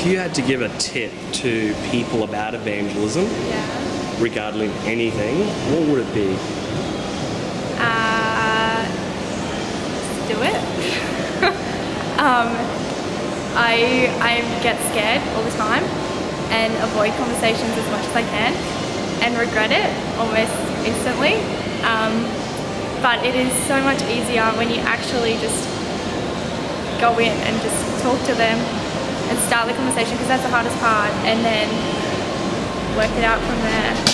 you had to give a tip to people about evangelism, regarding anything, what would it be? Do it. I get scared all the time and avoid conversations as much as I can and regret it almost instantly. But it is so much easier when you actually just go in and just talk to them and start the conversation, because that's the hardest part, and then work it out from there.